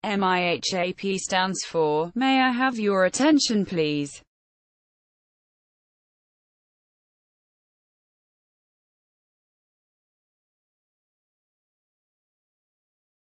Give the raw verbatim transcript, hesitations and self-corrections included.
M I H A P stands for, May I Have Your Attention Please?